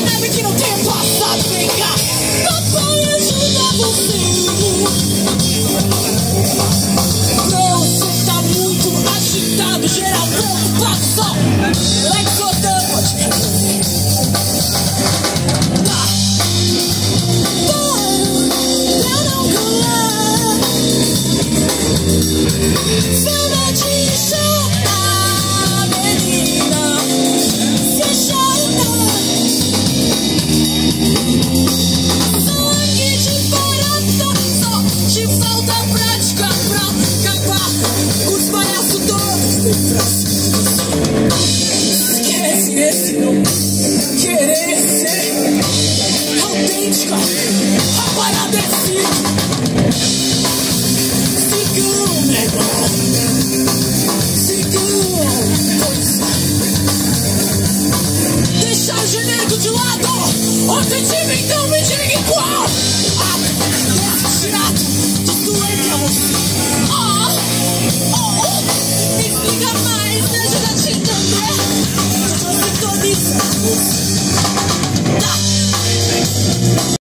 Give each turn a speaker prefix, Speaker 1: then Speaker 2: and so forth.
Speaker 1: nada que não tenha passado, vem cá. Papai ajuda você. Não, você tá muito agitado, geral preocupado só. Like so saudade chata, menina, se chata. Só aqui de fora só te falta prática pra acabar com os palhaços todos. Esquece esse querer ser autêntica, a parada é deixa o genérico de lado. Outro time, então me diga qual.